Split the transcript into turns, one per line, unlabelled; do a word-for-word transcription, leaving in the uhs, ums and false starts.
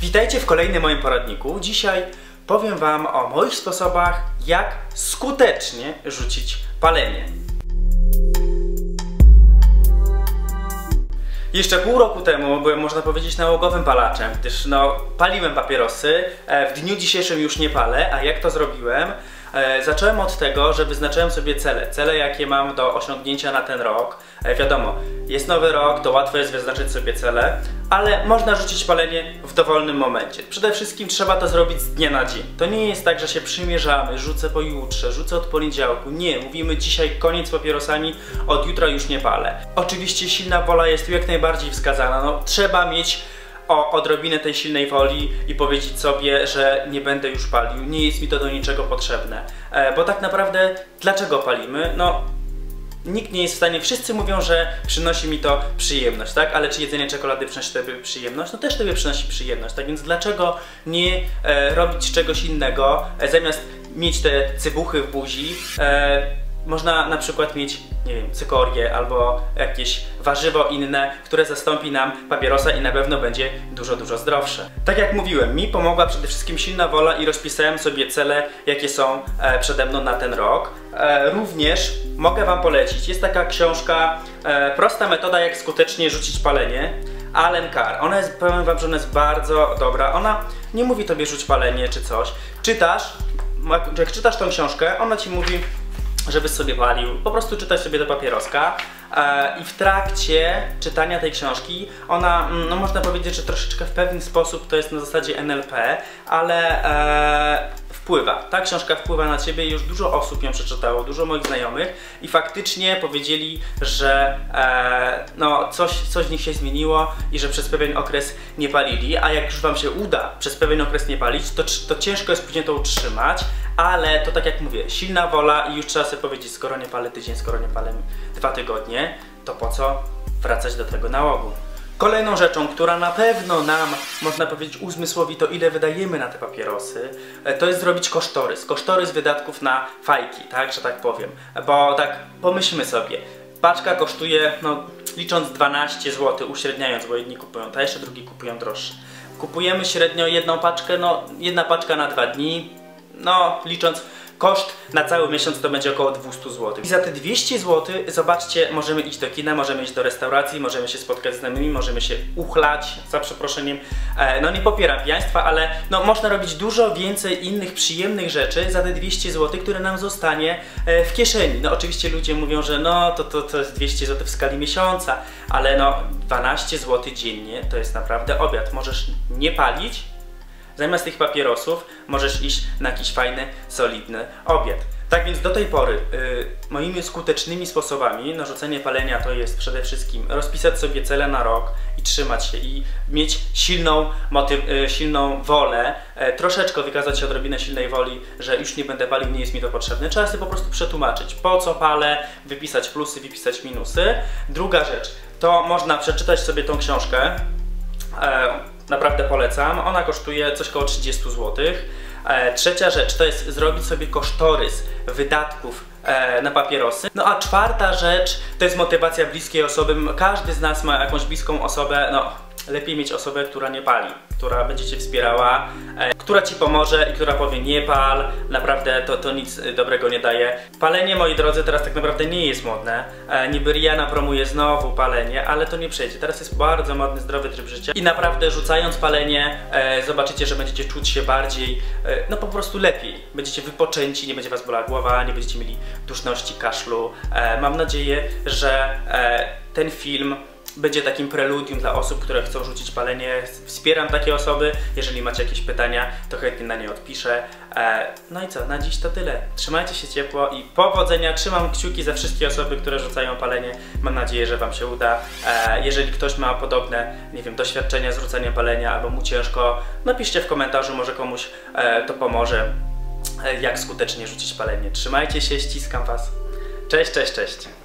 Witajcie w kolejnym moim poradniku. Dzisiaj powiem Wam o moich sposobach, jak skutecznie rzucić palenie. Jeszcze pół roku temu byłem, można powiedzieć, nałogowym palaczem, gdyż no, paliłem papierosy, w dniu dzisiejszym już nie palę, a jak to zrobiłem? E, zacząłem od tego, że wyznaczyłem sobie cele, cele jakie mam do osiągnięcia na ten rok. E, wiadomo, jest nowy rok, to łatwo jest wyznaczyć sobie cele, ale można rzucić palenie w dowolnym momencie. Przede wszystkim trzeba to zrobić z dnia na dzień. To nie jest tak, że się przymierzamy, rzucę pojutrze, rzucę od poniedziałku. Nie, mówimy dzisiaj koniec z papierosami, od jutra już nie palę. Oczywiście silna wola jest tu jak najbardziej wskazana. No, trzeba mieć o odrobinę tej silnej woli i powiedzieć sobie, że nie będę już palił, nie jest mi to do niczego potrzebne. E, bo tak naprawdę dlaczego palimy? No, nikt nie jest w stanie, wszyscy mówią, że przynosi mi to przyjemność, tak? Ale czy jedzenie czekolady przynosi Tobie przyjemność? No też Tobie przynosi przyjemność, tak więc dlaczego nie e, robić czegoś innego, e, zamiast mieć te cybuchy w buzi, e, można na przykład mieć, nie wiem, cykorię albo jakieś warzywo inne, które zastąpi nam papierosa i na pewno będzie dużo, dużo zdrowsze. Tak jak mówiłem, mi pomogła przede wszystkim silna wola i rozpisałem sobie cele, jakie są e, przede mną na ten rok. E, również mogę Wam polecić, jest taka książka e, Prosta metoda, jak skutecznie rzucić palenie. Allen Carr. Ona jest, powiem Wam, że ona jest bardzo dobra. Ona nie mówi Tobie rzuć palenie czy coś. Czytasz, jak czytasz tą książkę, ona Ci mówi, żebyś sobie palił, po prostu czytaj sobie do papieroska e, i w trakcie czytania tej książki ona, no można powiedzieć, że troszeczkę w pewien sposób to jest na zasadzie N L P, ale e, wpływa. Ta książka wpływa na Ciebie i już dużo osób ją przeczytało, dużo moich znajomych i faktycznie powiedzieli, że e, no coś, coś w nich się zmieniło i że przez pewien okres nie palili, a jak już Wam się uda przez pewien okres nie palić, to, to ciężko jest później to utrzymać, ale to tak jak mówię, silna wola i już trzeba sobie powiedzieć, skoro nie palę tydzień, skoro nie palę dwa tygodnie, to po co wracać do tego nałogu? Kolejną rzeczą, która na pewno nam, można powiedzieć, uzmysłowi to, ile wydajemy na te papierosy, to jest zrobić kosztorys. Kosztorys wydatków na fajki, tak, że tak powiem. Bo tak pomyślmy sobie, paczka kosztuje, no licząc dwanaście złotych, uśredniając, bo jedni kupują tańsze, drugi kupują droższe. Kupujemy średnio jedną paczkę, no jedna paczka na dwa dni, no licząc koszt na cały miesiąc to będzie około dwieście złotych. I za te dwieście złotych, zobaczcie, możemy iść do kina, możemy iść do restauracji, możemy się spotkać z znajomymi, możemy się uchlać, za przeproszeniem. E, no nie popieram pijaństwa, ale no, można robić dużo więcej innych przyjemnych rzeczy za te dwieście złotych, które nam zostanie e, w kieszeni. No oczywiście ludzie mówią, że no to, to, to jest dwieście złotych w skali miesiąca, ale no dwanaście złotych dziennie to jest naprawdę obiad. Możesz nie palić, zamiast tych papierosów możesz iść na jakiś fajny, solidny obiad. Tak więc do tej pory yy, moimi skutecznymi sposobami na rzucenie palenia to jest przede wszystkim rozpisać sobie cele na rok i trzymać się i mieć silną, motyw, yy, silną wolę, yy, troszeczkę wykazać się odrobinę silnej woli, że już nie będę palił, nie jest mi to potrzebne. Trzeba sobie po prostu przetłumaczyć, po co palę, wypisać plusy, wypisać minusy. Druga rzecz, to można przeczytać sobie tą książkę. Yy, Naprawdę polecam. Ona kosztuje coś koło trzydzieści złotych. E, trzecia rzecz to jest zrobić sobie kosztorys wydatków e, na papierosy. No a czwarta rzecz to jest motywacja bliskiej osoby. Każdy z nas ma jakąś bliską osobę. No, lepiej mieć osobę, która nie pali, która będzie Cię wspierała, e, która Ci pomoże i która powie nie pal, naprawdę to, to nic dobrego nie daje. Palenie, moi drodzy, teraz tak naprawdę nie jest modne. E, niby Rihanna promuje znowu palenie, ale to nie przejdzie. Teraz jest bardzo modny, zdrowy tryb życia i naprawdę rzucając palenie e, zobaczycie, że będziecie czuć się bardziej, e, no po prostu lepiej. Będziecie wypoczęci, nie będzie Was bolała głowa, nie będziecie mieli duszności, kaszlu. E, mam nadzieję, że e, ten film będzie takim preludium dla osób, które chcą rzucić palenie. Wspieram takie osoby. Jeżeli macie jakieś pytania, to chętnie na nie odpiszę. No i co? Na dziś to tyle. Trzymajcie się ciepło i powodzenia. Trzymam kciuki za wszystkie osoby, które rzucają palenie. Mam nadzieję, że Wam się uda. Jeżeli ktoś ma podobne, nie wiem, doświadczenia z rzucaniem palenia albo mu ciężko, napiszcie w komentarzu, może komuś to pomoże, jak skutecznie rzucić palenie. Trzymajcie się, ściskam Was. Cześć, cześć, cześć.